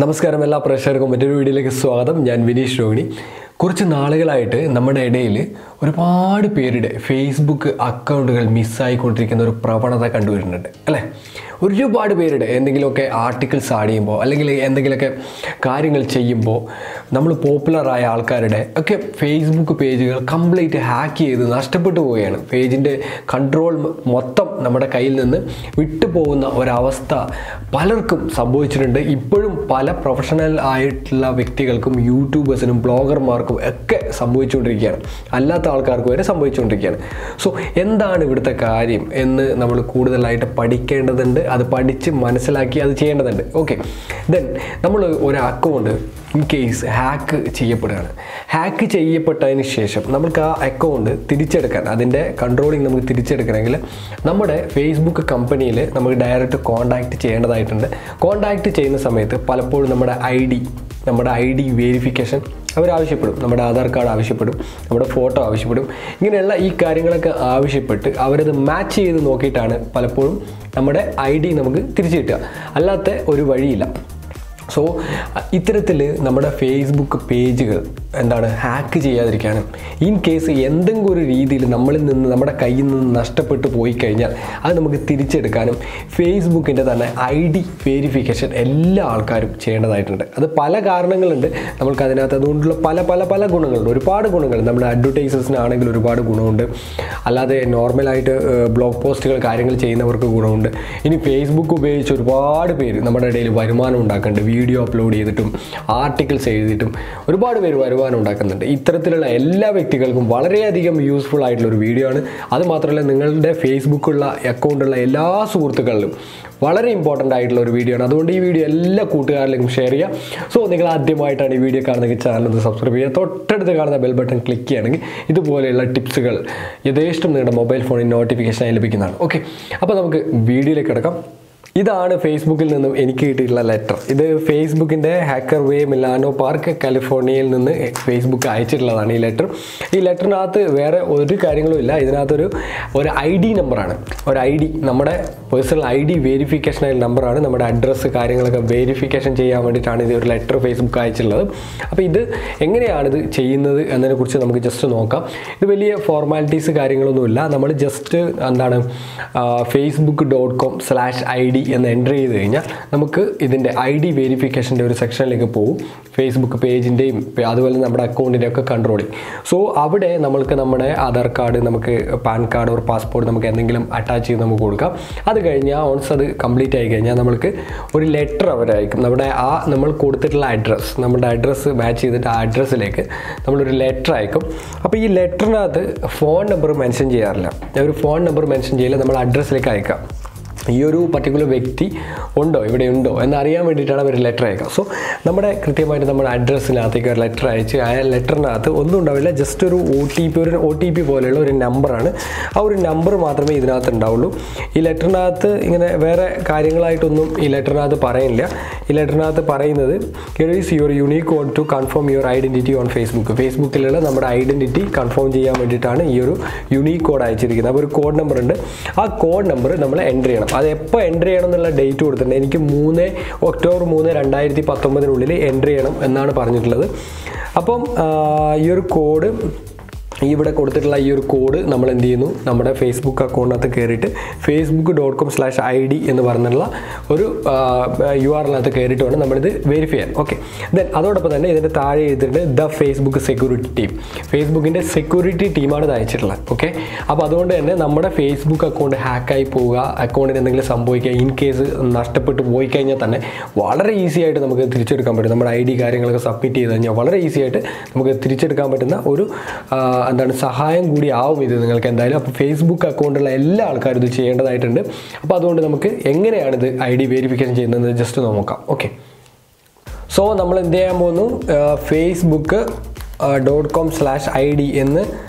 നമസ്കാരം എല്ലാ പ്രേക്ഷകർക്കും മറ്റൊരു വീഡിയോയിലേക്ക് സ്വാഗതം. ഞാൻ വിനീഷ് രോഹിണി. കുറച്ച് നാളുകളായിട്ട് നമ്മുടെ ഇടയിൽ ഒരുപാട് പേരുടെ ഫേസ്ബുക്ക് അക്കൗണ്ടുകൾ മിസ്സായിക്കൊണ്ടിരിക്കുന്ന ഒരു പ്രവണത കണ്ടുവരുന്നുണ്ട് അല്ലേ? ഒരുപാട് പേരുടെ എന്തെങ്കിലുമൊക്കെ ആർട്ടിക്കിൾസ് ആഡ് ചെയ്യുമ്പോൾ അല്ലെങ്കിൽ എന്തെങ്കിലുമൊക്കെ കാര്യങ്ങൾ ചെയ്യുമ്പോൾ നമ്മൾ പോപ്പുലറായ ആൾക്കാരുടെ ഒക്കെ ഫേസ്ബുക്ക് പേജുകൾ കംപ്ലീറ്റ് ഹാക്ക് ചെയ്ത് നഷ്ടപ്പെട്ടു പോവുകയാണ്. പേജിൻ്റെ കൺട്രോൾ മൊത്തം നമ്മുടെ കയ്യിൽ നിന്ന് വിട്ടുപോകുന്ന ഒരവസ്ഥ പലർക്കും സംഭവിച്ചിട്ടുണ്ട്. ഇപ്പോഴും പല പ്രൊഫഷണൽ ആയിട്ടുള്ള വ്യക്തികൾക്കും യൂട്യൂബേഴ്സിനും ബ്ലോഗർമാർക്കും ഒക്കെ സംഭവിച്ചുകൊണ്ടിരിക്കുകയാണ്. അല്ലാത്ത ആൾക്കാർക്ക് വരെ സംഭവിച്ചുകൊണ്ടിരിക്കുകയാണ്. സോ എന്താണ് ഇവിടുത്തെ കാര്യം എന്ന് നമ്മൾ കൂടുതലായിട്ട് പഠിക്കേണ്ടതുണ്ട്. അത് പഠിച്ച് മനസ്സിലാക്കി അത് ചെയ്യേണ്ടതുണ്ട്. ഓക്കെ, ദെൻ നമ്മൾ ഒരു അക്കൗണ്ട് ഇൻ കേസ് ഹാക്ക് ചെയ്യപ്പെടുകയാണ്. ഹാക്ക് ചെയ്യപ്പെട്ടതിന് ശേഷം നമുക്ക് ആ അക്കൗണ്ട് തിരിച്ചെടുക്കാൻ, അതിൻ്റെ കൺട്രോളിങ് നമുക്ക് തിരിച്ചെടുക്കണമെങ്കിൽ നമ്മുടെ ഫേസ്ബുക്ക് കമ്പനിയിൽ നമുക്ക് ഡയറക്റ്റ് കോൺടാക്റ്റ് ചെയ്യേണ്ടതായിട്ടുണ്ട്. കോൺടാക്റ്റ് ചെയ്യുന്ന സമയത്ത് പലപ്പോഴും നമ്മുടെ ഐ ഡി വെരിഫിക്കേഷൻ അവരാവശ്യപ്പെടും. നമ്മുടെ ആധാർ കാർഡ് ആവശ്യപ്പെടും, നമ്മുടെ ഫോട്ടോ ആവശ്യപ്പെടും. ഇങ്ങനെയുള്ള ഈ കാര്യങ്ങളൊക്കെ ആവശ്യപ്പെട്ട് അവരത് മാച്ച് ചെയ്ത് നോക്കിയിട്ടാണ് പലപ്പോഴും നമ്മുടെ ID നമുക്ക് തിരിച്ചു കിട്ടുക. അല്ലാത്ത ഒരു വഴിയില്ല. സോ ഇത്തരത്തിൽ നമ്മുടെ ഫേസ്ബുക്ക് പേജുകൾ ഹാക്ക് ചെയ്യാതിരിക്കാനും ഇൻ കേസ് എന്തെങ്കിലും ഒരു രീതിയിൽ നമ്മുടെ കയ്യിൽ നിന്ന് നഷ്ടപ്പെട്ടു പോയി കഴിഞ്ഞാൽ അത് നമുക്ക് തിരിച്ചെടുക്കാനും ഫേസ്ബുക്കിൻ്റെ തന്നെ ID വെരിഫിക്കേഷൻ എല്ലാ ആൾക്കാരും ചെയ്യേണ്ടതായിട്ടുണ്ട്. അത് പല കാരണങ്ങളുണ്ട്. നമ്മൾക്ക് അതിനകത്ത് അതുകൊണ്ടുള്ള പല ഗുണങ്ങളുണ്ട്. ഒരുപാട് ഗുണങ്ങൾ നമ്മുടെ അഡ്വർടൈസേഴ്സിനാണെങ്കിൽ ഒരുപാട് ഗുണമുണ്ട്. അല്ലാതെ നോർമലായിട്ട് ബ്ലോഗ് പോസ്റ്റുകൾ കാര്യങ്ങൾ ചെയ്യുന്നവർക്ക് ഗുണമുണ്ട്. ഇനി ഫേസ്ബുക്ക് ഉപയോഗിച്ച് ഒരുപാട് പേര് നമ്മുടെ ഇടയിൽ വരുമാനം ഉണ്ടാക്കുന്നുണ്ട്. വീഡിയോ അപ്ലോഡ് ചെയ്തിട്ടും ആർട്ടിക്കിൾസ് എഴുതിയിട്ടും ഒരുപാട് പേര് വരുമാനം ഉണ്ടാക്കുന്നുണ്ട്. ഇത്തരത്തിലുള്ള എല്ലാ വ്യക്തികൾക്കും വളരെയധികം യൂസ്ഫുൾ ആയിട്ടുള്ള ഒരു വീഡിയോ ആണ്. അതുമാത്രമല്ല, നിങ്ങളുടെ ഫേസ്ബുക്കുള്ള അക്കൗണ്ടുള്ള എല്ലാ സുഹൃത്തുക്കളിലും വളരെ ഇമ്പോർട്ടൻ്റ് ആയിട്ടുള്ള ഒരു വീഡിയോ ആണ്. അതുകൊണ്ട് ഈ വീഡിയോ എല്ലാ കൂട്ടുകാരിലേക്കും ഷെയർ ചെയ്യുക. സോ നിങ്ങൾ ആദ്യമായിട്ടാണ് ഈ വീഡിയോ കാണുന്നെങ്കിൽ ചാനൽ ഒന്ന് സബ്സ്ക്രൈബ് ചെയ്യുക. തൊട്ടടുത്ത് കാണുന്ന ബെൽ ബട്ടൺ ക്ലിക്ക് ചെയ്യുകയാണെങ്കിൽ ഇതുപോലെയുള്ള ടിപ്സുകൾ യഥേഷ്ടം നിങ്ങളുടെ മൊബൈൽ ഫോണിൽ നോട്ടിഫിക്കേഷനായി ലഭിക്കുന്നതാണ്. ഓക്കെ, അപ്പോൾ നമുക്ക് വീഡിയോയിലേക്ക് കിടക്കാം. ഇതാണ് ഫേസ്ബുക്കിൽ നിന്നും എനിക്ക് കിട്ടിയിട്ടുള്ള ലെറ്റർ. ഇത് ഫേസ്ബുക്കിൻ്റെ ഹാക്കർ വേ മിലാനോ പാർക്ക് കാലിഫോർണിയയിൽ നിന്ന് ഫേസ്ബുക്ക് അയച്ചിട്ടുള്ളതാണ് ഈ ലെറ്റർ. ഈ ലെറ്ററിനകത്ത് വേറെ ഒരു കാര്യങ്ങളും ഇല്ല. ഇതിനകത്തൊരു ID നമ്പറാണ്. ഒരു ID, നമ്മുടെ പേഴ്സണൽ ID വെരിഫിക്കേഷൻ നമ്പറാണ്. നമ്മുടെ അഡ്രസ്സ് കാര്യങ്ങളൊക്കെ വെരിഫിക്കേഷൻ ചെയ്യാൻ വേണ്ടിയിട്ടാണ് ഇത് ഒരു ലെറ്റർ ഫേസ്ബുക്ക് അയച്ചിട്ടുള്ളത്. അപ്പോൾ ഇത് എങ്ങനെയാണിത് ചെയ്യുന്നത് എന്നതിനെക്കുറിച്ച് നമുക്ക് ജസ്റ്റ് നോക്കാം. ഇത് വലിയ ഫോർമാലിറ്റീസ് കാര്യങ്ങളൊന്നുമില്ല. നമ്മൾ ജസ്റ്റ് facebook.com/ID എന്ന് എൻ്റർ ചെയ്ത് കഴിഞ്ഞാൽ നമുക്ക് ഇതിൻ്റെ ID വെരിഫിക്കേഷൻ്റെ ഒരു സെക്ഷനിലേക്ക് പോകും. ഫേസ്ബുക്ക് പേജിൻ്റെയും അതുപോലെ നമ്മുടെ അക്കൗണ്ടിൻ്റെയും ഒക്കെ കൺട്രോളിങ്. സോ അവിടെ നമ്മൾക്ക് നമ്മുടെ ആധാർ കാർഡ്, നമുക്ക് പാൻ കാർഡ് ഒരു പാസ്പോർട്ട് നമുക്ക് എന്തെങ്കിലും അറ്റാച്ച് ചെയ്ത് നമുക്ക് കൊടുക്കാം. അത് കഴിഞ്ഞാൽ ഓൺസ് അത് കംപ്ലീറ്റ് ആയി കഴിഞ്ഞാൽ നമ്മൾക്ക് ഒരു ലെറ്റർ അവരയക്കും. നമ്മൾ കൊടുത്തിട്ടുള്ള നമ്മുടെ അഡ്രസ്സ് മാച്ച് ചെയ്തിട്ട് ആ അഡ്രസ്സിലേക്ക് നമ്മളൊരു ലെറ്റർ അയക്കും. അപ്പോൾ ഈ ലെറ്ററിനകത്ത് ഫോൺ നമ്പർ മെൻഷൻ ചെയ്യാറില്ല. ഒരു ഫോൺ നമ്പർ മെൻഷൻ ചെയ്യില്ല. നമ്മൾ അഡ്രസ്സിലേക്ക് അയക്കാം. ഈ ഒരു പർട്ടിക്കുലർ വ്യക്തി ഇവിടെ ഉണ്ടോ എന്നറിയാൻ വേണ്ടിയിട്ടാണ് അവർ ലെറ്റർ അയക്കുക. സോ കൃത്യമായിട്ട് നമ്മുടെ അഡ്രസ്സിനകത്തേക്ക് ഒരു ലെറ്റർ അയച്ച് ആ ലെറ്ററിനകത്ത് ഒന്നും ഉണ്ടാവില്ല. ജസ്റ്റ് ഒരു OTP പോലെയുള്ള ഒരു നമ്പറാണ്. ആ ഒരു നമ്പർ മാത്രമേ ഇതിനകത്ത് ഉണ്ടാവുള്ളൂ. ഈ ലെറ്ററിനകത്ത് ഇങ്ങനെ വേറെ കാര്യങ്ങളായിട്ടൊന്നും ഈ ലെറ്ററിനകത്ത് പറയുന്നില്ല. ഈ ലെറ്ററിനകത്ത് പറയുന്നത് "Here is your unique code to confirm your identity on Facebook." ഫേസ്ബുക്കിലുള്ള നമ്മുടെ ഐഡൻറ്റിറ്റി കൺഫേം ചെയ്യാൻ വേണ്ടിയിട്ടാണ് ഈ ഒരു യുണീക്ക് കോഡ് അയച്ചിരിക്കുന്നത്. അപ്പോൾ ഒരു കോഡ് നമ്പർ ഉണ്ട്. ആ കോഡ് നമ്പർ നമ്മൾ എൻ്റർ ചെയ്യണം. അത് എപ്പോൾ എൻ്റർ ചെയ്യണം എന്നുള്ള ഡേറ്റ് കൊടുത്തിട്ടുണ്ട്. എനിക്ക് ഒക്ടോബർ 3, 2019 എൻ്റർ ചെയ്യണം എന്നാണ് പറഞ്ഞിട്ടുള്ളത്. അപ്പം ഈ ഒരു കോഡ്, ഇവിടെ കൊടുത്തിട്ടുള്ള ഈ ഒരു കോഡ് നമ്മൾ എന്ത് ചെയ്യുന്നു, നമ്മുടെ ഫേസ്ബുക്ക് അക്കൗണ്ടിനകത്ത് കയറിയിട്ട് facebook.com/ID എന്ന് പറഞ്ഞുള്ള ഒരു URL-നകത്ത് കയറിയിട്ട് വേണം നമ്മളിത് വെരിഫൈ ചെയ്യാൻ. ഓക്കെ, ദെൻ അതോടൊപ്പം തന്നെ ഇതിൻ്റെ താഴെ എഴുതിയിട്ടുണ്ട് ദ ഫേസ്ബുക്ക് സെക്യൂരിറ്റി ടീം. ഫേസ്ബുക്കിൻ്റെ സെക്യൂരിറ്റി ടീമാണ് ഇത് അയച്ചിട്ടുള്ളത്. ഓക്കെ, അപ്പോൾ അതുകൊണ്ട് തന്നെ നമ്മുടെ ഫേസ്ബുക്ക് അക്കൗണ്ട് ഹാക്കായി പോവുക, അക്കൗണ്ടിന് എന്തെങ്കിലും സംഭവിക്കുക, ഇൻ കേസ് നഷ്ടപ്പെട്ടു പോയി കഴിഞ്ഞാൽ തന്നെ വളരെ ഈസി ആയിട്ട് നമുക്ക് തിരിച്ചെടുക്കാൻ പറ്റും. നമ്മുടെ ID കാര്യങ്ങളൊക്കെ സബ്മിറ്റ് ചെയ്ത് കഴിഞ്ഞാൽ വളരെ ഈസി ആയിട്ട് നമുക്ക് തിരിച്ചെടുക്കാൻ പറ്റുന്ന ഒരു സഹായം കൂടി ആവും ഇത് നിങ്ങൾക്ക് എന്തായാലും. അപ്പോൾ ഫേസ്ബുക്ക് അക്കൗണ്ടുള്ള എല്ലാ ആൾക്കാരും ഇത് ചെയ്യേണ്ടതായിട്ടുണ്ട്. അപ്പോൾ അതുകൊണ്ട് നമുക്ക് എങ്ങനെയാണിത് ID വെരിഫിക്കേഷൻ ചെയ്യുന്നത് ജസ്റ്റ് നോക്കാം. ഓക്കെ, സോ നമ്മൾ എന്ത് ചെയ്യാൻ പോകുന്നു, facebook.com/ID എന്ന്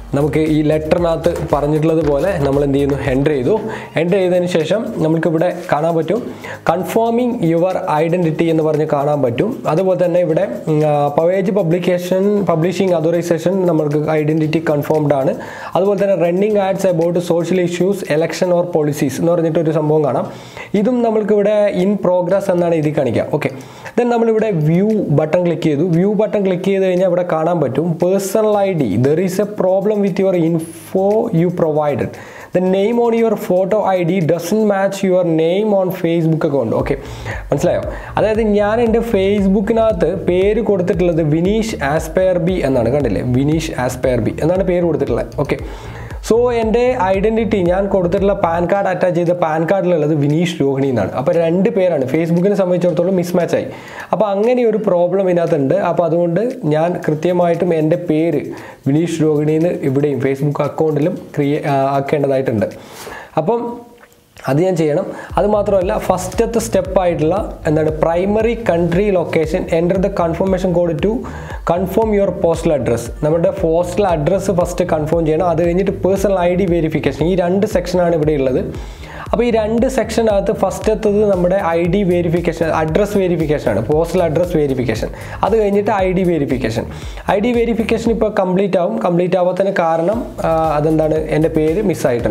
നമുക്ക് ഈ ലെറ്ററിനകത്ത് പറഞ്ഞിട്ടുള്ളതുപോലെ നമ്മൾ എന്ത് ചെയ്യുന്നു, എൻ്റർ ചെയ്തതിന് ശേഷം നമുക്കിവിടെ കാണാൻ പറ്റും കൺഫേമിങ് യുവർ ഐഡൻറ്റിറ്റി എന്ന് പറഞ്ഞ് കാണാൻ പറ്റും. അതുപോലെ തന്നെ ഇവിടെ പവേജ് പബ്ലിഷിംഗ് അതോറൈസേഷൻ നമുക്ക് ഐഡൻറ്റിറ്റി കൺഫേംഡ് ആണ്. അതുപോലെ തന്നെ running ads about social issues, election or policies എന്ന് പറഞ്ഞിട്ടൊരു സംഭവം കാണാം. ഇതും നമ്മൾക്കിവിടെ ഇൻ പ്രോഗ്രസ് എന്നാണ് ഇത് കാണിക്കുക. ഓക്കെ, ദെൻ നമ്മളിവിടെ വ്യൂ ബട്ടൺ ക്ലിക്ക് ചെയ്ത് കഴിഞ്ഞാൽ ഇവിടെ കാണാൻ പറ്റും personal ID, there is a problem with your info you provided. The name on your photo ID doesn't match your name on Facebook account. Okay, മനസ്സിലായോ? അതായത് ഞാൻ എൻ്റെ ഫേസ്ബുക്കിനകത്ത് പേര് കൊടുത്തിട്ടുള്ളത് വിനീഷ് ആസ്പയർബി എന്നാണ്. കണ്ടില്ലേ, വിനീഷ് ആസ്പയർബി എന്നാണ് പേര് കൊടുത്തിട്ടുള്ളത്. ഓക്കെ, സോ എൻ്റെ ഐഡൻറ്റിറ്റി ഞാൻ കൊടുത്തിട്ടുള്ള പാൻ കാർഡ് അറ്റാച്ച് ചെയ്ത പാൻ കാർഡിലുള്ളത് വിനീഷ് രോഹിണി എന്നാണ്. അപ്പോൾ 2 പേരാണ്. ഫേസ്ബുക്കിനെ സംബന്ധിച്ചിടത്തോളം മിസ്മാച്ച് ആയി. അപ്പോൾ അങ്ങനെ ഒരു പ്രോബ്ലം ഇതിനകത്തുണ്ട്. അപ്പോൾ അതുകൊണ്ട് ഞാൻ കൃത്യമായിട്ടും എൻ്റെ പേര് വിനീഷ് രോഹിണിന്ന് ഇവിടെയും ഫേസ്ബുക്ക് അക്കൗണ്ടിലും ആക്കേണ്ടതായിട്ടുണ്ട്. അപ്പം അത് ഞാൻ ചെയ്യണം. അതുമാത്രമല്ല ഫസ്റ്റത്തെ സ്റ്റെപ്പായിട്ടുള്ള എന്താണ് primary country location, enter the confirmation code to confirm your postal address. നമ്മുടെ പോസ്റ്റൽ അഡ്രസ്സ് ഫസ്റ്റ് കൺഫേം ചെയ്യണം. അത് കഴിഞ്ഞിട്ട് പേഴ്സണൽ ID വെരിഫിക്കേഷൻ. ഈ 2 സെക്ഷനാണ് ഇവിടെ ഉള്ളത്. അപ്പോൾ ഈ 2 സെക്ഷനകത്ത് ഫസ്റ്റത്തത് നമ്മുടെ ID വെരിഫിക്കേഷൻ, അഡ്രസ് വെരിഫിക്കേഷനാണ്, പോസ്റ്റൽ അഡ്രസ് വെരിഫിക്കേഷൻ. അത് കഴിഞ്ഞിട്ട് ID വെരിഫിക്കേഷൻ ഇപ്പോൾ കംപ്ലീറ്റ് ആവാത്തതിന് കാരണം അതെന്താണ്, എൻ്റെ പേര്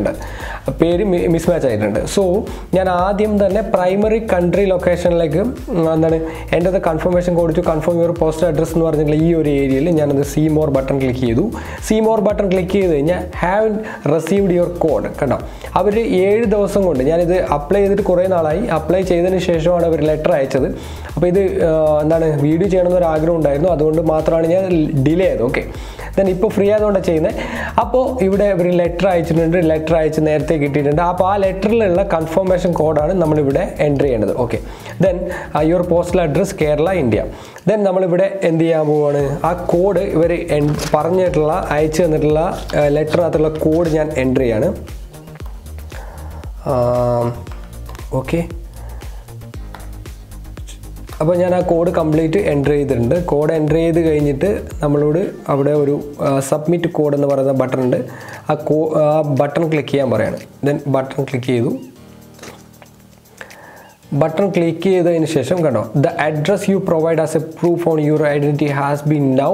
മിസ്മാച്ച് ആയിട്ടുണ്ട്. സോ ഞാൻ ആദ്യം തന്നെ പ്രൈമറി കൺട്രി ലൊക്കേഷനിലേക്ക് എന്താണ് എൻ്റെ confirmation code to confirm your postal address എന്ന് പറഞ്ഞിട്ടുള്ള ഈ ഒരു ഏരിയയിൽ ഞാനത് സീ മോർ ബട്ടൺ ക്ലിക്ക് ചെയ്ത് കഴിഞ്ഞാൽ ഹാവ് റിസീവ്ഡ് യുവർ കോഡ്. കണ്ടോ, അവർ 7 ദിവസം കൊണ്ട്, ഞാനിത് അപ്ലൈ ചെയ്തിട്ട് കുറേ നാളായി, അപ്ലൈ ചെയ്തതിന് ശേഷമാണ് അവർ ലെറ്റർ അയച്ചത്. അപ്പോൾ ഇത് എന്താണ് വീഡിയോ ചെയ്യണമെന്നൊരു ആഗ്രഹം ഉണ്ടായിരുന്നു, അതുകൊണ്ട് മാത്രമാണ് ഞാൻ ഡിലേ ചെയ്തത്. ഓക്കെ, ദെൻ ഇപ്പോൾ ഫ്രീ ആയതുകൊണ്ടാണ് ചെയ്യുന്നത്. അപ്പോൾ ഇവിടെ ഇവർ ലെറ്റർ അയച്ച് നേരത്തെ കിട്ടിയിട്ടുണ്ട്. അപ്പോൾ ആ ലെറ്ററിലുള്ള കൺഫർമേഷൻ കോഡാണ് നമ്മളിവിടെ എൻ്റർ ചെയ്യേണ്ടത്. Okay, then your postal address Kerala, India. Then നമ്മളിവിടെ എന്ത് ചെയ്യാൻ പോവുകയാണ്, ആ കോഡ് ഇവർ അയച്ചു തന്നിട്ടുള്ള ലെറ്ററിനകത്തുള്ള കോഡ് ഞാൻ എൻ്റർ ചെയ്യാണ്. ഓക്കെ, അപ്പോൾ ഞാൻ ആ കോഡ് കംപ്ലീറ്റ് എൻ്റർ ചെയ്തിട്ടുണ്ട്. കോഡ് എൻ്റർ ചെയ്ത് കഴിഞ്ഞിട്ട് നമ്മളോട് അവിടെ ഒരു സബ്മിറ്റ് കോഡ് എന്ന് പറയുന്ന ബട്ടൺ ഉണ്ട്. ആ ബട്ടൺ ക്ലിക്ക് ചെയ്യാൻ പറയാണ്. ദെൻ ബട്ടൺ ക്ലിക്ക് ചെയ്തതിന് ശേഷം കണ്ടോ, the address you provide as a proof on your identity has been now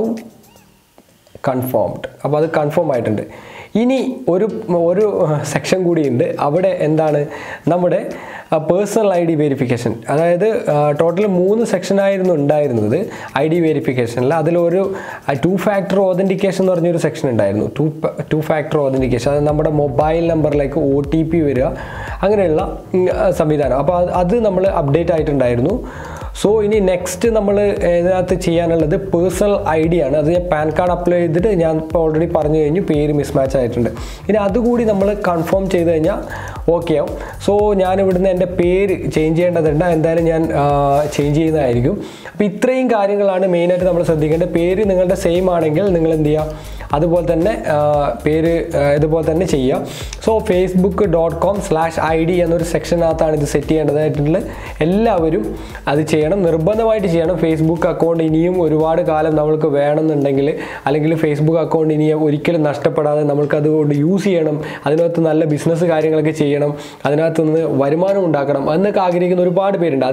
confirmed. അപ്പോൾ അത് കൺഫേം ആയിട്ടുണ്ട്. ഇനി ഒരു സെക്ഷൻ കൂടിയുണ്ട്. അവിടെ എന്താണ് നമ്മുടെ പേഴ്സണൽ ID വെരിഫിക്കേഷൻ. അതായത് ടോട്ടൽ 3 സെക്ഷനായിരുന്നു ഉണ്ടായിരുന്നത് ID വെരിഫിക്കേഷനിൽ. അതിലൊരു 2 ഫാക്ടർ ഓതൻറ്റിക്കേഷൻ എന്ന് പറഞ്ഞൊരു സെക്ഷൻ ഉണ്ടായിരുന്നു. 2 ഫാക്ടർ ഓതൻറ്റിക്കേഷൻ, അത് നമ്മുടെ മൊബൈൽ നമ്പറിലേക്ക് OTP വരിക, അങ്ങനെയുള്ള സംവിധാനം. അപ്പോൾ അത് നമ്മൾ അപ്ഡേറ്റ് ആയിട്ടുണ്ടായിരുന്നു. സോ ഇനി നെക്സ്റ്റ് നമ്മൾ ഇതിനകത്ത് ചെയ്യാനുള്ളത് പേഴ്സണൽ ID ആണ്. അത് ഞാൻ പാൻ കാർഡ് അപ്ലൈ ചെയ്തിട്ട് ഞാൻ ഇപ്പോൾ ഓൾറെഡി പറഞ്ഞു കഴിഞ്ഞു, പേര് മിസ്മാച്ച് ആയിട്ടുണ്ട്. ഇനി അതുകൂടി നമ്മൾ കൺഫേം ചെയ്ത് കഴിഞ്ഞാൽ ഓക്കെ ആവും. സോ ഞാൻ ഇവിടുന്ന് എൻ്റെ പേര് ചേഞ്ച് ചെയ്യേണ്ടതുണ്ട്. എന്തായാലും ഞാൻ ചേഞ്ച് ചെയ്യുന്നതായിരിക്കും. അപ്പോൾ ഇത്രയും കാര്യങ്ങളാണ് മെയിനായിട്ട് നമ്മൾ ശ്രദ്ധിക്കേണ്ടത്. പേര് നിങ്ങളുടെ സെയിം ആണെങ്കിൽ നിങ്ങൾ എന്ത് ചെയ്യുക, അതുപോലെ തന്നെ പേര് ഇതുപോലെ തന്നെ ചെയ്യുക. സോ facebook.com/ID എന്നൊരു സെക്ഷനകത്താണ് ഇത് സെറ്റ് ചെയ്യേണ്ടതായിട്ടുള്ളത്. എല്ലാവരും അത് ചെയ്യണം, നിർബന്ധമായിട്ട് ചെയ്യണം. ഫേസ്ബുക്ക് അക്കൗണ്ട് ഇനിയും ഒരുപാട് കാലം നമ്മൾക്ക് വേണമെന്നുണ്ടെങ്കിൽ, അല്ലെങ്കിൽ ഫേസ്ബുക്ക് അക്കൗണ്ട് ഇനിയും ഒരിക്കലും നഷ്ടപ്പെടാതെ നമ്മൾക്കതുകൊണ്ട് യൂസ് ചെയ്യണം, അതിനകത്ത് നല്ല ബിസിനസ് കാര്യങ്ങളൊക്കെ ചെയ്യണം, അതിനകത്ത് നിന്ന് വരുമാനം ഉണ്ടാക്കണം എന്നൊക്കെ ആഗ്രഹിക്കുന്ന ഒരുപാട് പേരുണ്ട്.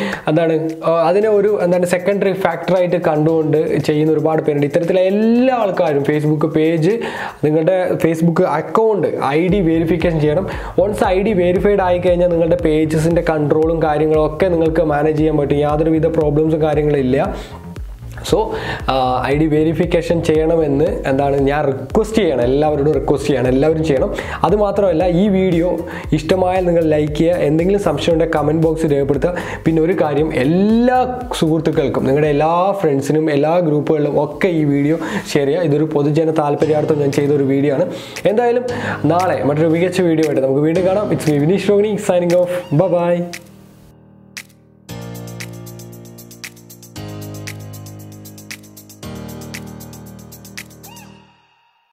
അതിനെ ഒരു സെക്കൻഡറി ഫാക്ടറായിട്ട് കണ്ടുകൊണ്ട് ചെയ്യുന്ന ഒരുപാട് പേരുണ്ട്. ഇത്തരത്തിലുള്ള എല്ലാ ആൾക്കാരും ഫേസ്ബുക്ക് പേജ്, നിങ്ങളുടെ ഫേസ്ബുക്ക് അക്കൗണ്ട് ID വെരിഫിക്കേഷൻ ചെയ്യണം. വൺസ് ID വെരിഫൈഡ് ആയി കഴിഞ്ഞാൽ നിങ്ങളുടെ പേജസിൻ്റെ കൺട്രോളും കാര്യങ്ങളും ഒക്കെ നിങ്ങൾക്ക് മാനേജ് ചെയ്യാൻ പറ്റും. യാതൊരുവിധ പ്രോബ്ലംസും കാര്യങ്ങളില്ല. സോ ID വെരിഫിക്കേഷൻ ചെയ്യണമെന്ന് ഞാൻ റിക്വസ്റ്റ് ചെയ്യണം, എല്ലാവരോടും റിക്വസ്റ്റ് ചെയ്യണം, എല്ലാവരും ചെയ്യണം. അതുമാത്രമല്ല, ഈ വീഡിയോ ഇഷ്ടമായാൽ നിങ്ങൾ ലൈക്ക് ചെയ്യുക, എന്തെങ്കിലും സംശയം ഉണ്ടെങ്കിൽ കമൻറ്റ് ബോക്സിൽ രേഖപ്പെടുത്തുക. പിന്നെ ഒരു കാര്യം, എല്ലാ സുഹൃത്തുക്കൾക്കും, നിങ്ങളുടെ എല്ലാ ഫ്രണ്ട്സിനും, എല്ലാ ഗ്രൂപ്പുകളിലും ഒക്കെ ഈ വീഡിയോ ഷെയർ ചെയ്യുക. ഇതൊരു പൊതുജന താല്പര്യാർത്ഥം ഞാൻ ചെയ്തൊരു വീഡിയോ ആണ്. എന്തായാലും നാളെ മറ്റൊരു മികച്ച വീഡിയോ ആയിട്ട് നമുക്ക് വീണ്ടും കാണാം. It's me Vineesh Rohini, signing off. By.